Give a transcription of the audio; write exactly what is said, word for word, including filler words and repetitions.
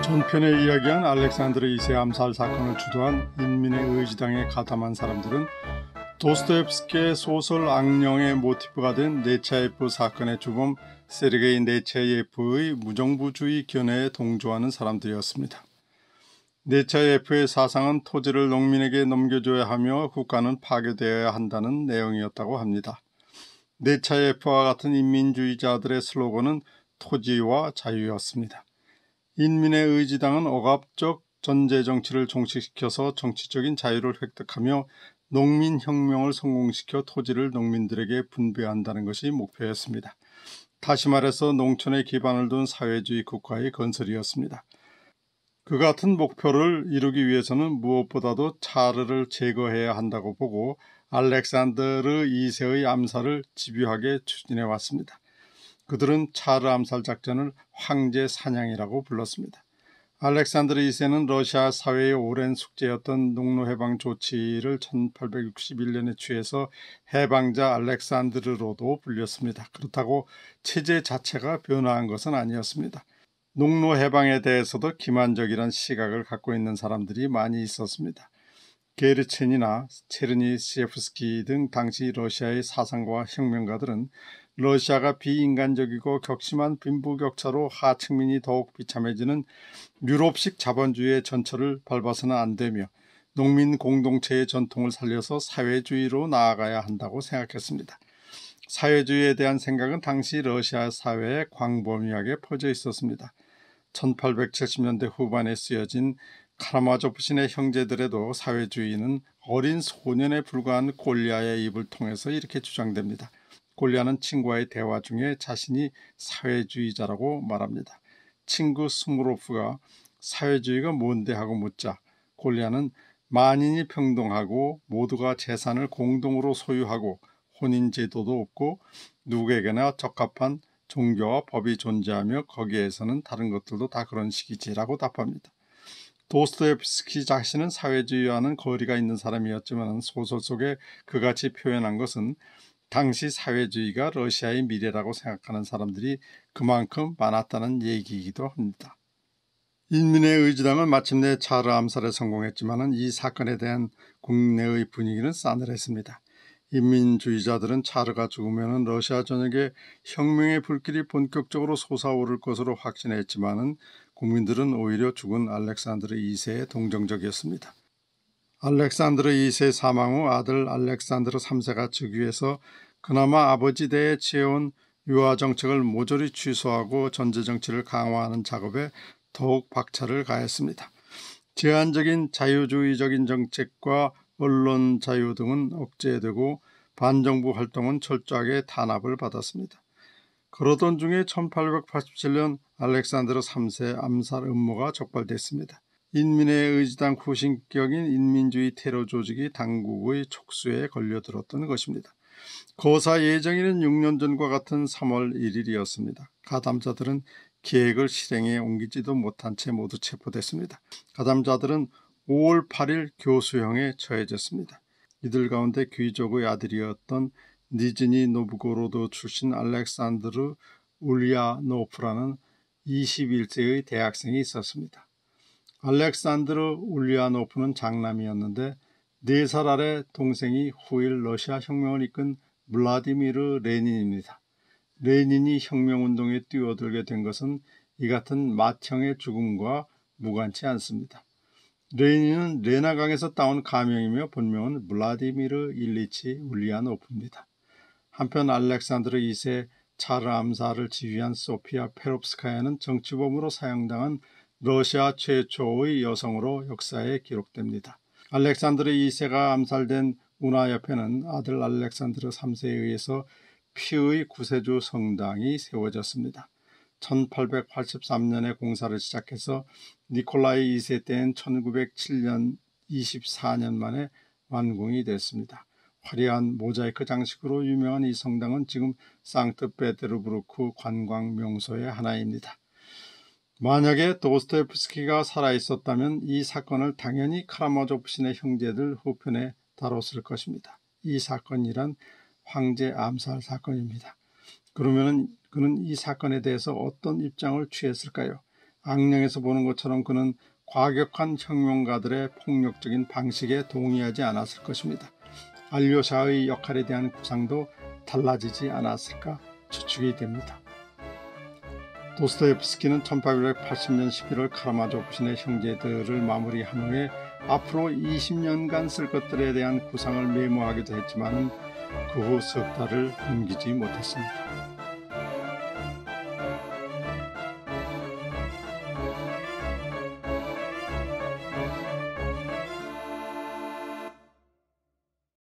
전편에 이야기한 알렉산드르 이 세 암살 사건을 주도한 인민의 의지당에 가담한 사람들은 도스토옙스키의 소설 악령의 모티프가 된 네차예프 사건의 주범 세르게이 네차예프의 무정부주의 견해에 동조하는 사람들이었습니다. 네차예프의 사상은 토지를 농민에게 넘겨줘야 하며 국가는 파괴되어야 한다는 내용이었다고 합니다. 네차예프와 같은 인민주의자들의 슬로건은 토지와 자유였습니다. 인민의 의지당은 억압적 전제정치를 종식시켜서 정치적인 자유를 획득하며 농민혁명을 성공시켜 토지를 농민들에게 분배한다는 것이 목표였습니다. 다시 말해서 농촌에 기반을 둔 사회주의 국가의 건설이었습니다. 그 같은 목표를 이루기 위해서는 무엇보다도 차르를 제거해야 한다고 보고 알렉산드르 이 세의 암살을 집요하게 추진해 왔습니다. 그들은 차르 암살 작전을 황제 사냥이라고 불렀습니다. 알렉산드르 이 세는 러시아 사회의 오랜 숙제였던 농노해방 조치를 천팔백육십일 년에 취해서 해방자 알렉산드르로도 불렸습니다. 그렇다고 체제 자체가 변화한 것은 아니었습니다. 농노해방에 대해서도 기만적이란 시각을 갖고 있는 사람들이 많이 있었습니다. 게르첸이나 체르니시에프스키 등 당시 러시아의 사상가와 혁명가들은 러시아가 비인간적이고 격심한 빈부격차로 하층민이 더욱 비참해지는 유럽식 자본주의의 전철을 밟아서는 안 되며 농민 공동체의 전통을 살려서 사회주의로 나아가야 한다고 생각했습니다. 사회주의에 대한 생각은 당시 러시아 사회에 광범위하게 퍼져 있었습니다. 천팔백칠십 년대 후반에 쓰여진 카라마조프 신의 형제들에도 사회주의는 어린 소년에 불과한 골리아의 입을 통해서 이렇게 주장됩니다. 골리아는 친구와의 대화 중에 자신이 사회주의자라고 말합니다. 친구 스무로프가 사회주의가 뭔데 하고 묻자 골리아는 만인이 평등하고 모두가 재산을 공동으로 소유하고 혼인제도도 없고 누구에게나 적합한 종교와 법이 존재하며 거기에서는 다른 것들도 다 그런 식이지라고 답합니다. 도스토옙스키 자신은 사회주의와는 거리가 있는 사람이었지만 소설 속에 그같이 표현한 것은 당시 사회주의가 러시아의 미래라고 생각하는 사람들이 그만큼 많았다는 얘기이기도 합니다. 인민의 의지당은 마침내 차르 암살에 성공했지만 이 사건에 대한 국내의 분위기는 싸늘했습니다. 인민주의자들은 차르가 죽으면 러시아 전역에 혁명의 불길이 본격적으로 솟아오를 것으로 확신했지만 국민들은 오히려 죽은 알렉산드르 이 세에 동정적이었습니다. 알렉산드르 이 세 사망 후 아들 알렉산드르 삼 세가 즉위해서 그나마 아버지 대에 취해온 유화정책을 모조리 취소하고 전제정치를 강화하는 작업에 더욱 박차를 가했습니다. 제한적인 자유주의적인 정책과 언론 자유 등은 억제되고 반정부 활동은 철저하게 탄압을 받았습니다. 그러던 중에 천팔백팔십칠 년 알렉산드르 삼 세 암살 음모가 적발됐습니다. 인민의 의지당 후신격인 인민주의 테러 조직이 당국의 촉수에 걸려들었던 것입니다. 거사 예정일은 육 년 전과 같은 삼월 일일이었습니다. 가담자들은 계획을 실행에 옮기지도 못한 채 모두 체포됐습니다. 가담자들은 오월 팔일 교수형에 처해졌습니다. 이들 가운데 귀족의 아들이었던 니즈니 노브고로드 출신 알렉산드르 울리아노프라는 이십일 세의 대학생이 있었습니다. 알렉산드르 울리아노프는 장남이었는데 네 살 아래 동생이 후일 러시아 혁명을 이끈 블라디미르 레닌입니다. 레닌이 혁명운동에 뛰어들게 된 것은 이 같은 맏형의 죽음과 무관치 않습니다. 레닌은 레나강에서 따온 가명이며 본명은 블라디미르 일리치 울리아노프입니다. 한편 알렉산드르 이 세 차르 암살을 지휘한 소피아 페롭스카야는 정치범으로 사형당한 러시아 최초의 여성으로 역사에 기록됩니다. 알렉산드르 이 세가 암살된 운하 옆에는 아들 알렉산드르 삼 세에 의해서 피의 구세주 성당이 세워졌습니다. 천팔백팔십삼 년에 공사를 시작해서 니콜라이 이 세 때인 천구백칠 년 이십사 년 만에 완공이 됐습니다. 화려한 모자이크 장식으로 유명한 이 성당은 지금 상트페테르부르크 관광 명소의 하나입니다. 만약에 도스토옙스키가 살아있었다면 이 사건을 당연히 카라마조프 신의 형제들 후편에 다뤘을 것입니다. 이 사건이란 황제 암살 사건입니다. 그러면 그는 이 사건에 대해서 어떤 입장을 취했을까요? 악령에서 보는 것처럼 그는 과격한 혁명가들의 폭력적인 방식에 동의하지 않았을 것입니다. 알료샤의 역할에 대한 구상도 달라지지 않았을까 추측이 됩니다. 도스토옙스키는 천팔백팔십 년 십일월 카라마조프 신의 형제들을 마무리한 후에 앞으로 이십 년간 쓸 것들에 대한 구상을 메모하기도 했지만 그 후 석 달을 넘기지 못했습니다.